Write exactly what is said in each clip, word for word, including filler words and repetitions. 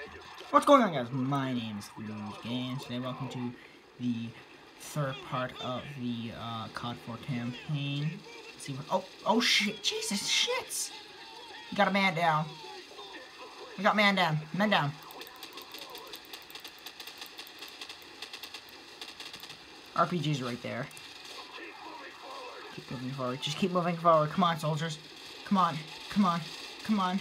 What's going on, guys? My name is Lose Games. Today, welcome to the third part of the uh, C O D four campaign. Let's see what. Oh, oh shit! Jesus, shits! We got a man down. We got man down. Man down. R P G's right there. Keep moving forward. Just keep moving forward. Come on, soldiers. Come on. Come on. Come on.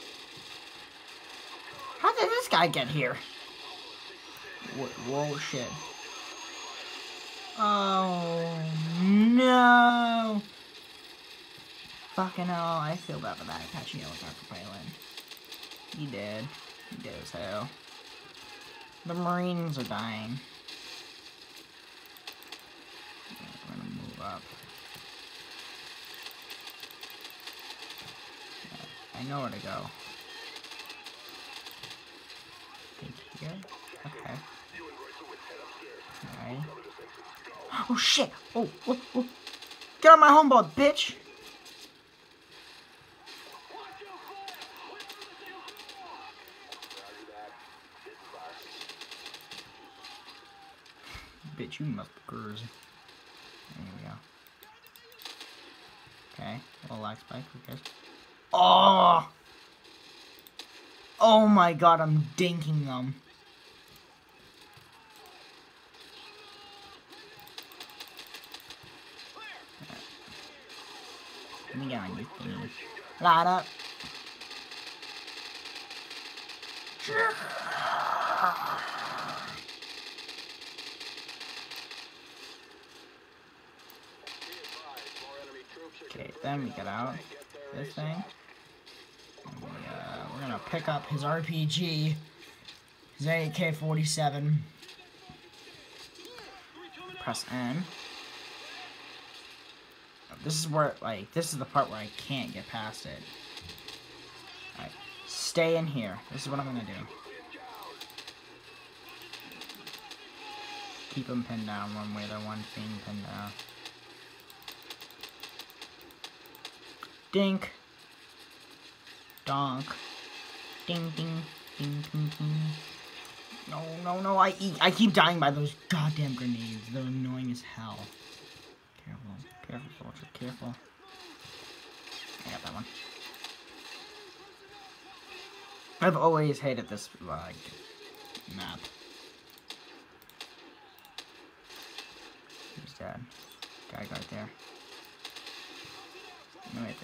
How did this guy get here? Whoa, whoa, shit. Oh, no. Fucking hell, I feel bad for that Apache helicopter pilot. He did. He did as hell. The Marines are dying. We're gonna move up. I know where to go. Here? Okay. Alright. Oh shit! Oh, oh, oh! Get on my homeboat, bitch! Bitch, you must be cruising. There we go. Okay, a little lag spike, who cares? Oh! Oh my god, I'm dinking them. Let me get on you thingy. Light up. Okay, then we get out this thing. And we, uh, we're gonna pick up his R P G, his A K forty-seven. Press N. This is where, like, this is the part where I can't get past it. Alright, stay in here. This is what I'm gonna do. Keep them pinned down one way, they're one thing pinned down. Dink. Donk. Ding, ding, ding, ding, ding. No, no, no, I eat. I keep dying by those goddamn grenades. They're annoying as hell. Careful, careful, soldier, careful. I got that one. I've always hated this, like, map. He's dead. Guy right there. No, wait,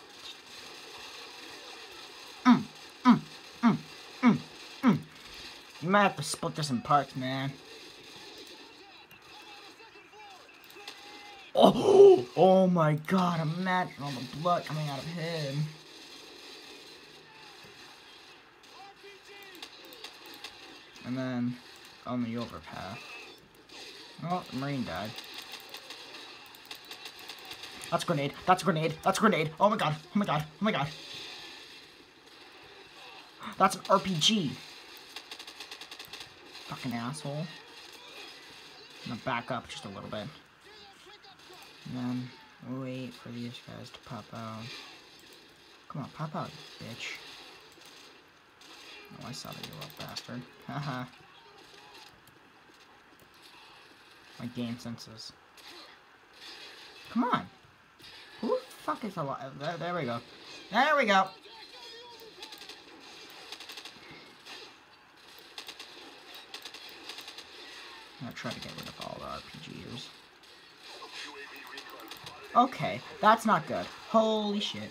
mm, mm, mm, mm, mm. You might have to split this in parts, man. Oh, oh my god, imagine all the blood coming out of him. And then on the overpass. Oh, the Marine died. That's a grenade. That's a grenade. That's a grenade. Oh my god. Oh my god. Oh my god. That's an R P G. Fucking asshole. I'm gonna back up just a little bit. And then wait for these guys to pop out. Come on, pop out, you bitch. Oh, I saw that, you little bastard. Haha. My game senses. Come on. Who the fuck is alive? There, there we go. There we go. I'm gonna try to get rid of all the R P Gers. Okay, that's not good. Holy shit.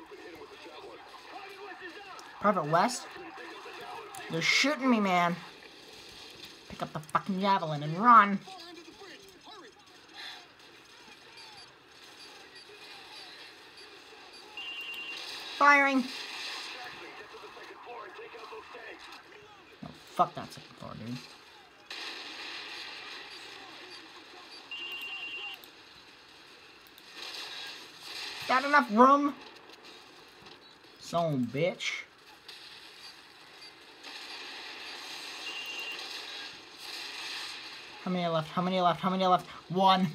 Private West? They're shooting me, man. Pick up the fucking javelin and run. Firing! Oh, fuck that second floor, dude. Got enough room? Son bitch. How many are left? How many are left? How many are left? One.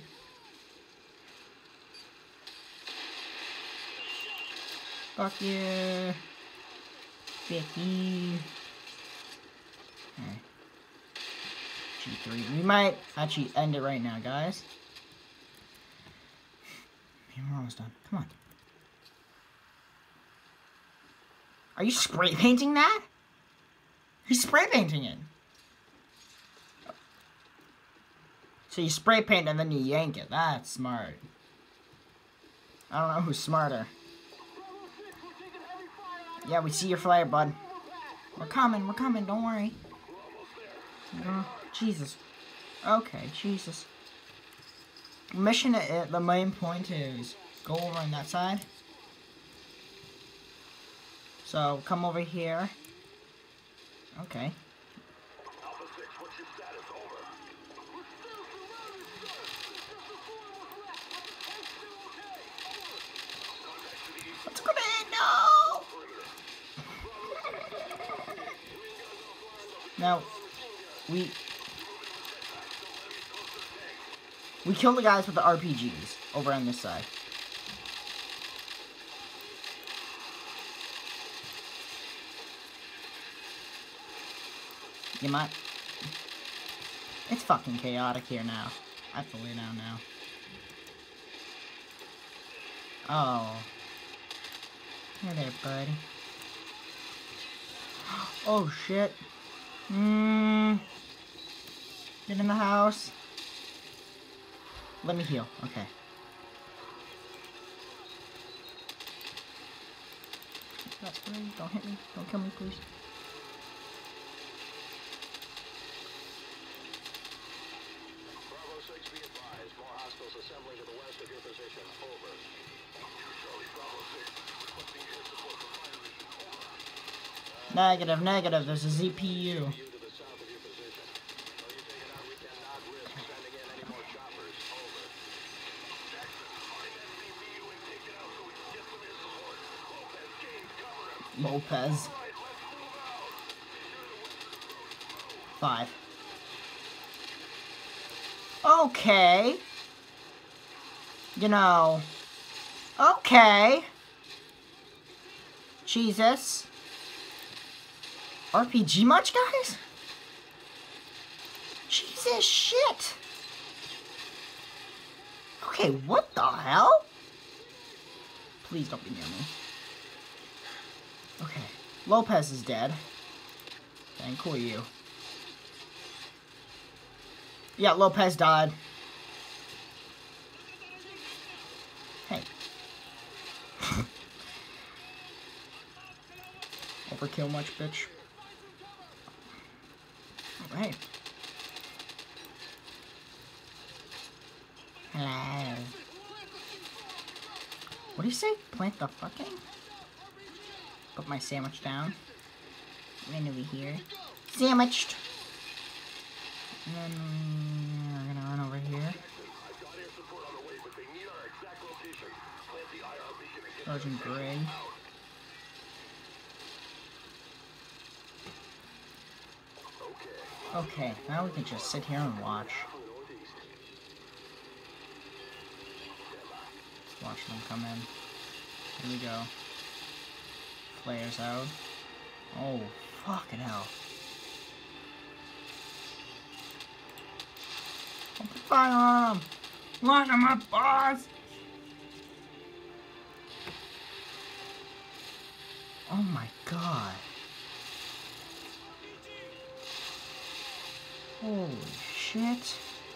Fuck you. Fuck you. G three. We might actually end it right now, guys. We're almost done. Come on. Are you spray painting that? He's spray painting it. So you spray paint and then you yank it. That's smart. I don't know who's smarter. Yeah, we see your flare, bud. We're coming, we're coming, don't worry. Uh, Jesus. Okay, Jesus. Mission, uh, the main point is go over on that side. So, come over here. Okay. Let's go in, no! Now, we... We kill the guys with the R P Gs over on this side. You might... It's fucking chaotic here now. I have to lay down now. Oh. Here there, buddy. Oh, shit. Mmm. Get in the house. Let me heal. Okay. That's great. Don't hit me. Don't kill me, please. Bravo six, be advised. More hostiles assembling to the west of your position. Over. Charlie, Bravo six, requesting air support for fire mission. Over. Negative, negative. There's a Z P U. To the south of your position. So you take it out, we cannot risk sending in any more choppers. Over. Jackson, find that Z P U and take it out so we can get some air support. Lopez, James, cover him. Lopez. All right, let's move out. Five. Okay. You know. Okay. Jesus. R P G much, guys? Jesus shit. Okay, what the hell? Please don't be near me. Okay. Lopez is dead. Thank who are you? Yeah, Lopez died. Hey. Overkill much, bitch? Oh, hey. Hello. What do you say? Plant the fucking? Put my sandwich down. Run over here. Sandwiched! And then we're gonna run over here. Sergeant Gray. Okay, now we can just sit here and watch. Just watch them come in. Here we go. Flares out. Oh, fucking hell. Open fire on them! Lock them up, boss! Oh my god. Holy shit.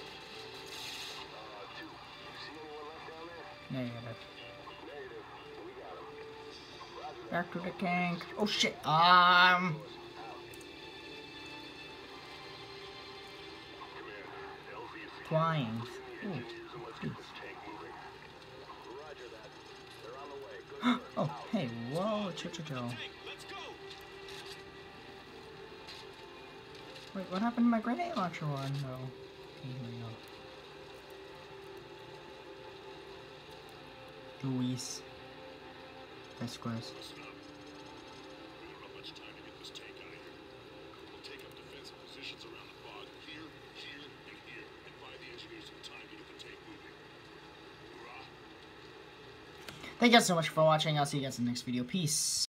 Negative. Back to the tank. Oh shit. Um. Flying. Ooh. Oh, hey, whoa, Chichicho. Wait, what happened to my grenade launcher one? No. Okay, here we go. Luis. Esquez. Thank you guys so much for watching. I'll see you guys in the next video. Peace.